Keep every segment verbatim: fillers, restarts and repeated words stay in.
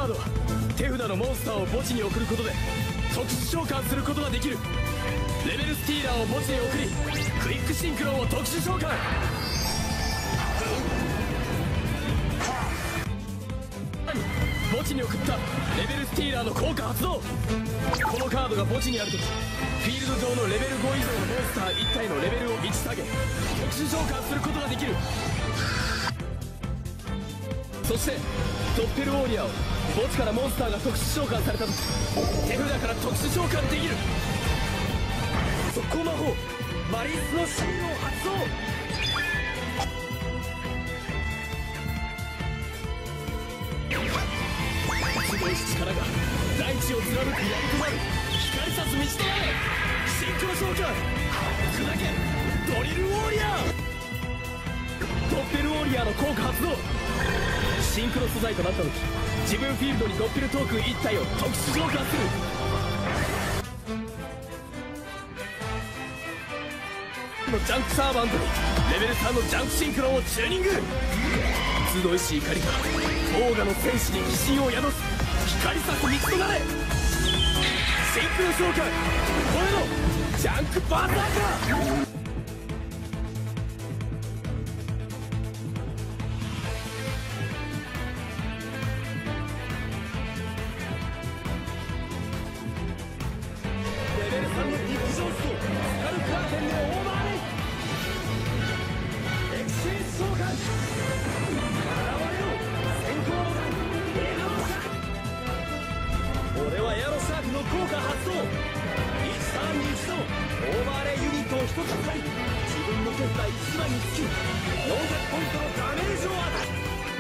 ードは手札のモンスターを墓地に送ることで特殊召喚することができる。レベルスティーラーを墓地に送りクイックシンクロンを特殊召喚。墓地に送ったレベルスティーラーの効果発動。このカードが墓地にあるときフィールド上のレベルご以上のモンスターいち体のレベルをいち下げ特殊召喚することができる。そしてドッペルオーリアを墓地からモンスターが特殊召喚されたとき手札から特殊召喚できる。速攻魔法マリスのシールを発動。すごい力が大地を貫く槍となる。光さす道となれ。シンクロ召喚砕けドリルウォーリアー。ドッペルウォーリアーの効果発動。シンクロ素材となった時自分フィールドにドッペルトークンいち体を特殊召喚する。のジャンクサーバントにレベルさんのジャンクシンクロンをチューニング。集いし怒りがオーガの戦士に疑心を宿す。光さす道となれ。シンクロ召喚これのジャンクバーサーカー。俺はエアロシャークの効果発動。いちターンにいち度オーバーレイユニットをひとつ使い自分の手札いち枚につきよんひゃくポイントのダメージを与える。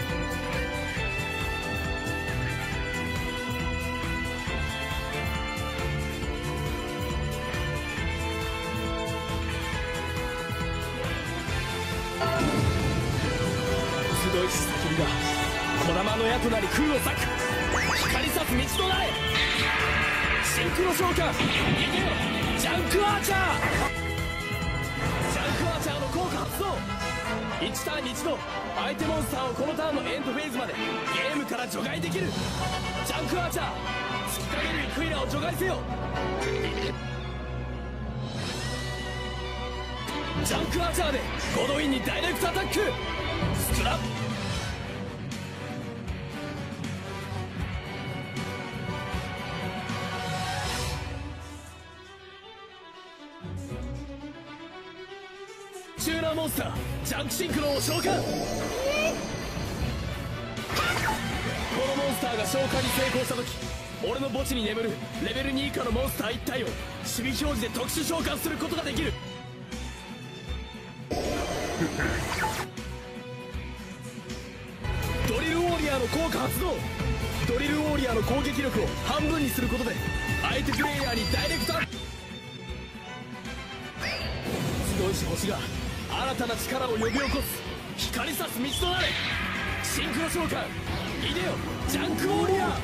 集いし叫びが児玉の矢となり空を裂く。光さす道となれ。シンクロ召喚逃げろジャンクアーチャー。ジャンクアーチャーの効果発動。いちターンにいち度相手モンスターをこのターンのエンドフェーズまでゲームから除外できる。ジャンクアーチャー突きかけるイクイラを除外せよ。ジャンクアーチャーでゴドウィンにダイレクトアタック。スクラップチューナーモンスタージャンクシンクロンを召喚。このモンスターが召喚に成功した時俺の墓地に眠るレベルに以下のモンスターいち体を守備表示で特殊召喚することができる。ドリルウォーリアーの効果発動。ドリルウォーリアーの攻撃力を半分にすることで相手プレイヤーにダイレクトアタック。集いし星が新たな力を呼び起こす。光さす道となれ。シンクロ召喚逃げよジャンクウォーリアー。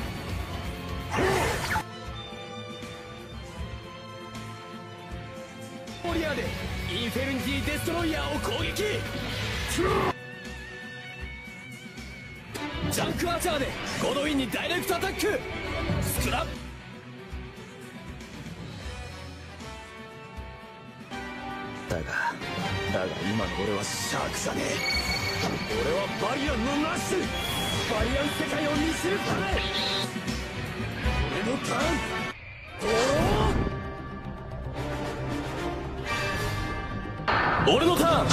ウォーリアーでインフェルニティデストロイヤーを攻撃。ジャンクアーチャーでゴドウィンにダイレクトアタック。スクラップだがだが今の俺はシャークじゃねえ。俺はバリアンのナッシュ。バリアン世界を見知るため俺のターンドロー。俺のターン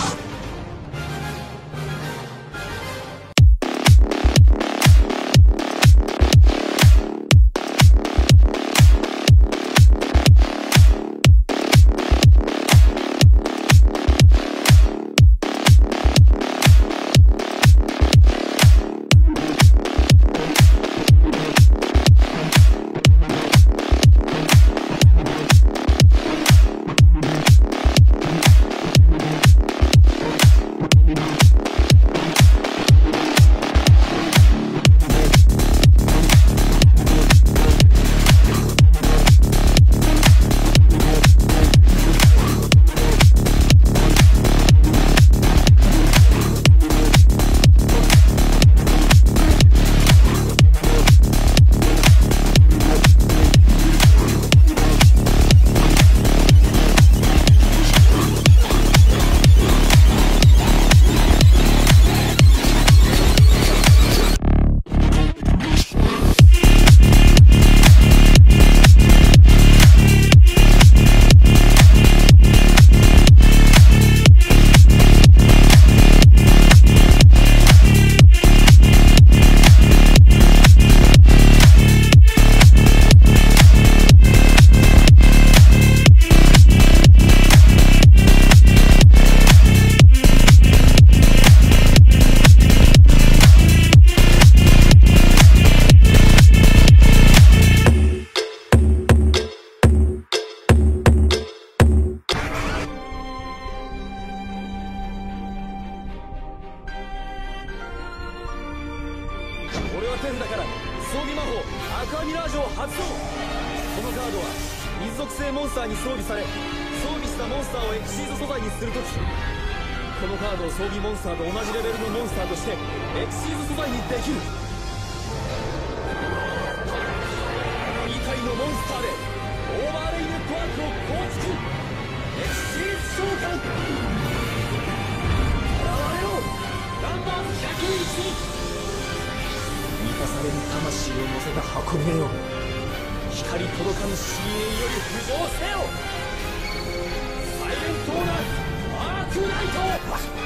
これは手札から装備魔法アクアミラージュを発動。このカードは水属性モンスターに装備され、装備したモンスターをエクシーズ素材にするとき、このカードを装備モンスターと同じレベルのモンスターとしてエクシーズ素材にできる。に体のモンスターでオーバーレイネットワークを構築。エクシーズ召喚。現れろナンバーひゃくいち。満たされる魂を乗せた箱舟よ、光届かぬ深淵より浮上せよ。サイレントーナーアークナイト。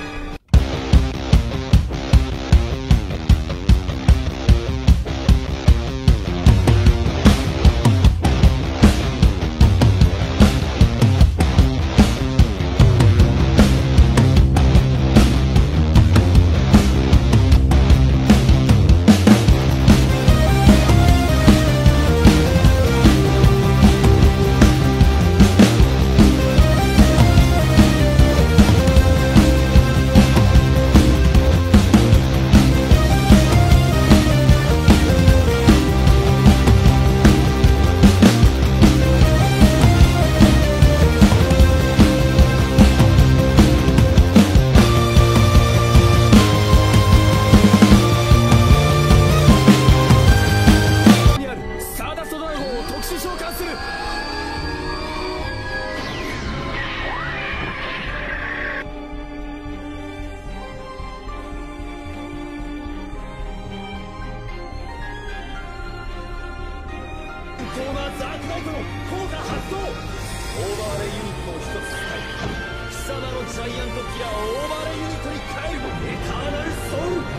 コーナーザークナイトの効果発動。オーバーレイユニットを一つ使い、貴様のジャイアントキラーをオーバーレイユニットに変える。エターナルソウル。